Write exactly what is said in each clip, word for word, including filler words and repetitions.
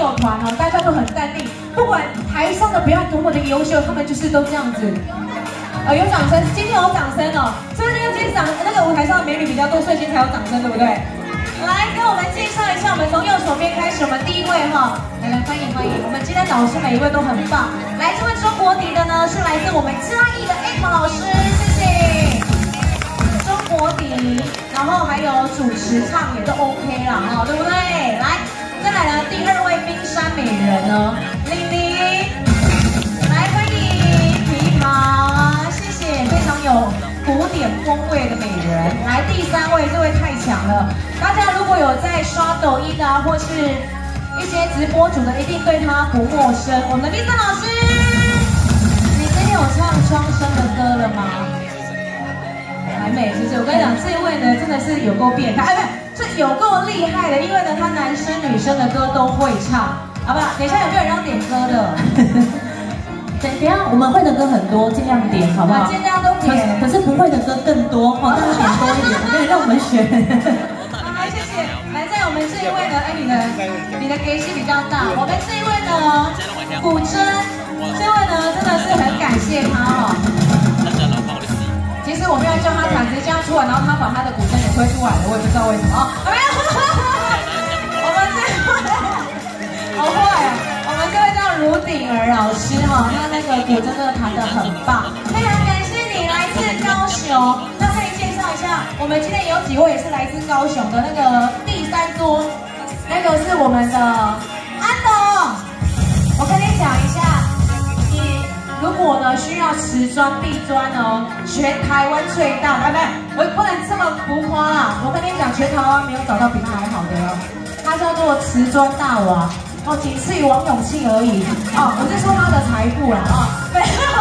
友团哦，大家都很淡定，不管台上的表演多么的优秀，他们就是都这样子。呃，有掌声，今天有掌声哦，所以那个今天掌那个舞台上的美女比较多，所以今天才有掌声，对不对？来跟我们介绍一下，我们从右手边开始，我们第一位哈，来来欢迎欢迎，我们今天导师每一位都很棒。来，这位中国笛的呢是来自我们嘉义的 A 老师，谢谢。中国笛，然后还有主持唱也都 OK 啦，哈，对不对？来，再来呢，第二位冰山美人呢，玲玲，来欢迎琵琶，谢谢，非常有古典风味的美人。来，第三位，这位太强了。大家如果有在刷抖音啊，或是一些直播主的，一定对他不陌生。我们的丽莎老师，你今天有唱双声的歌了吗？还没，是不是？我跟你讲，这位呢真的是有够变态，哎，不是，这有够厉害的，因为呢他男生女生的歌都会唱，好不好？等一下有没有人要点歌的？等等下，我们会的歌很多，尽量点，好不好？尽量都点。可是不会的歌更多，哦，大家点多一点，我跟你让我们选。好，谢谢。来，在我们这一位呢，哎，你的你的给息比较大。我们这一位呢，古筝，这位呢真的是很感谢他哦。其实我们要叫他弹，直接这样出来，然后他把他的古筝也推出来了，我也不知道为什么啊。没有，我们这位好坏啊。我们这位叫卢鼎儿老师哈，他那个古筝真的弹得很棒，非常感谢你来自高雄。那可以介绍一下，我们今天有几位也是来自高雄的，那个第三桌，那个是我们的安董。我跟你讲一下，你如果呢需要瓷砖、壁砖哦，全台湾最大，哎不，我不能这么浮夸啦。我跟你讲，全台湾没有找到比他还好的哦，它叫做瓷砖大王。哦，仅次于王永庆而已。哦，我是说他的财富啦。啊、哦，对。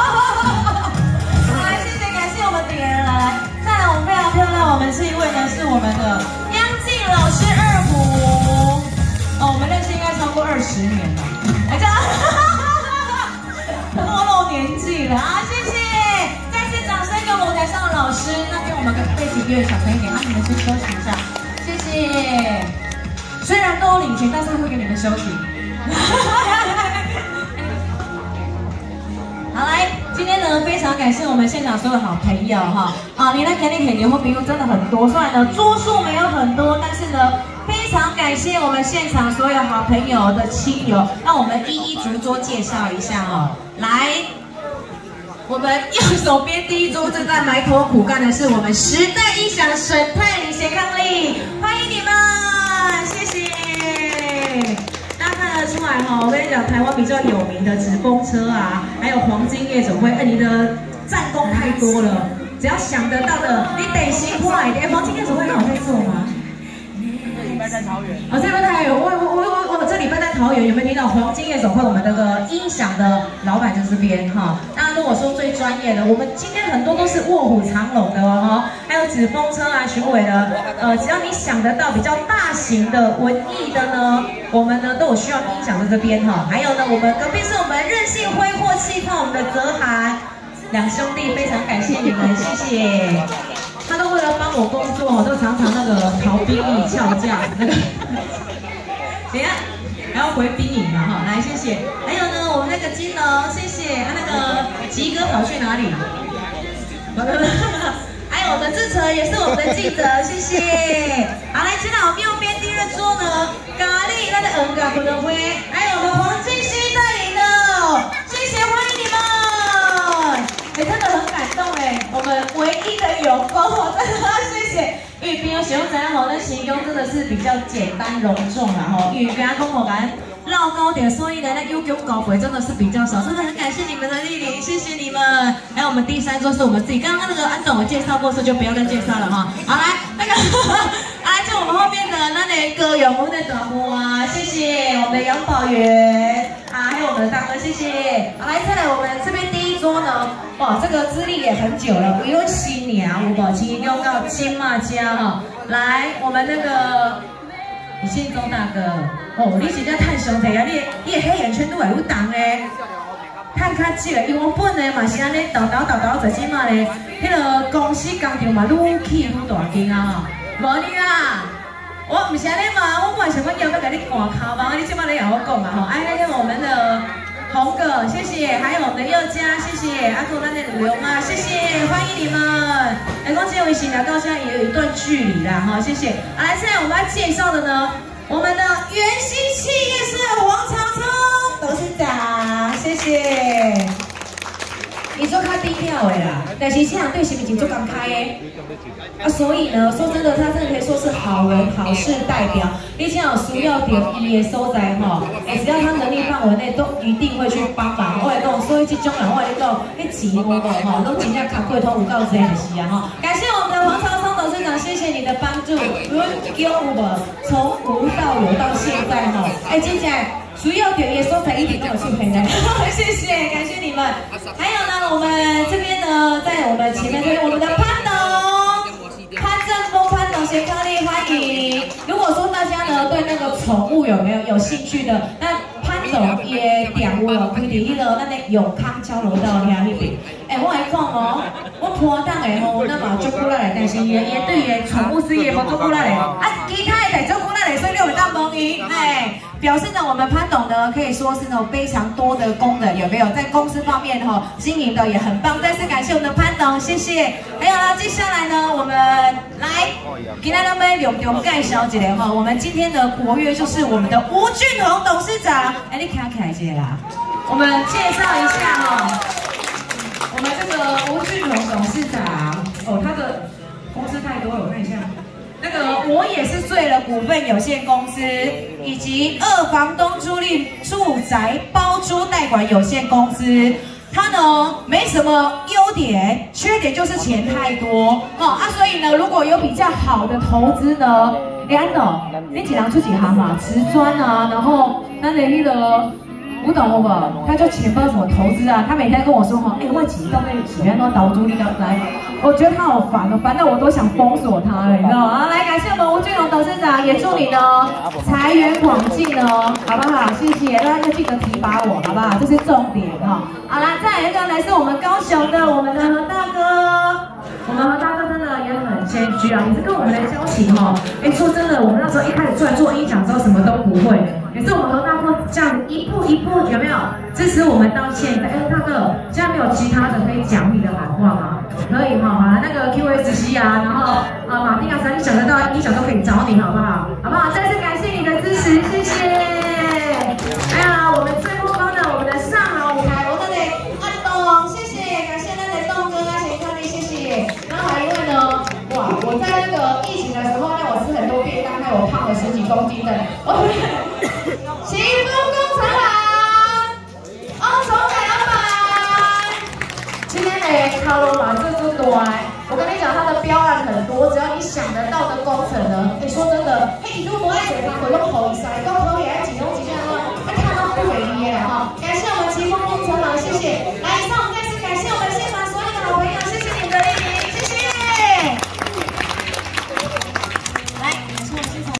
来，谢谢，感谢我们鼎人来。再来，我们非常漂亮，我们这一位呢是我们的央静老师二胡。哦，我们认识应该超过二十年了。来，这样，透露年纪了啊！谢谢，再次掌声给舞台上的老师。那边我们背景音乐小声一点，啊，你们先休息一下，谢谢。虽然都有领钱，但是会给你们休息。好，来，今天呢非常感谢我们现场所有好朋友哈，啊，你来肯定肯定会朋友真的很多，虽然呢桌数没有很多，但是呢非常感谢我们现场所有好朋友的亲友，让我们一一逐桌介绍一下哦。来，我们右手边第一桌正在埋头苦干的是我们时代音响沈泰林、谢康丽，欢迎你们，谢谢。大家看得出来哈，我跟你讲，台湾比较有名的纸风车啊，还有黄金夜总会，哎，你的战功太多了，只要想得到的，你得先快一点。黄金夜总会刚好在做吗？这礼拜在桃园。哦，这礼拜在桃园，我我我我我这礼拜在桃园，有没有听到黄金夜总会？我们那个音响的老板在这边哈。那如果说最专业的，我们今天很多都是卧虎藏龙的哦，还有纸风车啊、巡尾的，呃，只要你想得到比较大型的文艺的呢，我们呢都有需要音响在这边哈。还有呢，我们隔壁是我们韧性挥霍气泡，我们的泽涵两兄弟，非常感谢你们，谢谢。他都为了帮我工作，我都常常那个逃兵役翘假那个。等一下还要回兵营嘛哈，来谢谢。还有呢，我们那个金龙，谢谢。啊，那个吉哥跑去哪里？还有我们志成也是我们的记者，谢谢。好，来，接到我们右边第二桌呢，咖喱那个恩咖不能灰，还有我们黄金熙带领的，谢谢，欢迎你们。哎，真的很感动哎，我们唯一的友工，真的谢谢。因为平常形容怎样吼，那形容真的是比较简单隆重啦吼，因为平常讲我感绕高点，所以呢那悠悠高回真的是比较少，真的很感谢你们的莅临，谢谢你们。还有我们第三桌是我们自己，刚刚那个安总我介绍过，所以就不要再介绍了哈。好，来那个，来就我们后面的那里歌咏我们的转播啊，谢谢我们的杨宝源啊，还有我们的大哥，谢谢。好，来再来我们这边第一桌呢，哇，这个资历也很久了，有七年有无？七年到金马家哈。来，我们那个李信忠大哥，哦，你是在探兄弟啊？你你的黑眼圈愈来愈重嘞，探较少，因为我本来嘛是安尼，豆豆豆豆做即嘛咧，迄个公司工厂嘛愈起愈大间啊，无你啊，我我唔是安尼嘛，我本来想讲要不要给你看卡嘛，你今晚来跟我讲嘛吼。哎，那个我们的红哥，谢谢，还有我们的佑嘉，谢谢，阿祖那的刘妈，谢谢，欢迎你们。哎，光这位新聊到现在也有一段距离啦哈，谢谢。好，来，现在我们要介绍的呢，我们的元兴企业社王长聪董事长，谢谢。你做他低调的啦，但是这样对心情就刚开的啊，所以呢，说真的，他真的可以说是好人好事代表。你只要有需要点伊的所在吼，哎，只要他能力范围内，都一定会去帮忙。我来讲，所以这种人我来讲，你钱无无吼，都真正卡贵通有够这样的事啊哈。感谢我们的黄超松董事长，谢谢你的帮助。阮叫有无？从无到有到现在哈，哎，真正。需要点耶所在一定都有去陪的，谢谢，感谢你们。还有呢，我们这边呢，在我们前面这边，我们的潘董、潘正峰、潘董，先热烈欢迎。如果说大家呢对那个宠物有没有有兴趣的，那潘董也点我有开伫迄个咱的永康交流道遐迄边。哎，我来讲哦，我破档的吼，那嘛足久来，但是也也对于宠物事业无足久来啊，其他的在足久来，所以你有当帮伊，哎。表示呢，我们潘董呢可以说是那种非常多的功能，有没有？在公司方面哈、哦，经营的也很棒。再次感谢我们的潘董，谢谢。还有呢，接下来呢，我们来给大家们隆重介绍一下哈，我们今天的国乐就是我们的吴俊宏董事长。哎，你看起来这啦，我们介绍一下哈、哦，我们这个吴俊宏董事长哦，他的公司太多了，我看一下。那个我也是醉了股份有限公司，以及二房东租赁住宅包租代管有限公司，它呢没什么优点，缺点就是钱太多哦啊，所以呢，如果有比较好的投资呢，哎安董，你几人出几行嘛？瓷砖啊，然后那的那个。不懂不不，他就钱不知道怎么投资啊。他每天跟我说哈，哎、欸，我几到那几边都倒租，你敢来？我觉得他好烦哦，烦到我都想封锁他了，你知道吗？来，感谢我们吴俊宏董事长，也祝你呢财源广进哦，好不好？谢谢，大家要记得提拔我，好不好？这是重点哈。好啦，再来一个来自我们高雄的我们的何大哥，我们何大哥真的也很谦虚啊，也是跟我们的交情哦。哎、欸，说真的，我们那时候一开始出来做音响之后，什么都不会。也是我们何大哥这样一步一步有没有支持我们到现在？哎，大哥，现在没有其他的可以讲你的好话吗？可以哈，好了，那个 Q S C 啊，然后啊马丁啊，只要你想得到音响都可以找你，好不好？好不好？再次感谢你的支持，谢谢。还有我们最后方的我们的上好舞台，我们的安东，谢谢，感谢那个东哥，那些看力，谢谢。然后还有一位呢，哇，我在那个疫情的时候，让我吃很多便当，害我胖了十几公斤的。祈福工程行，欧崇凯老板，今天呢，卡罗马这就多哎。我跟你讲，它的标案很多，只要你想得到的工程呢，你说真的，嘿，如果爱水汤，我用口塞，讲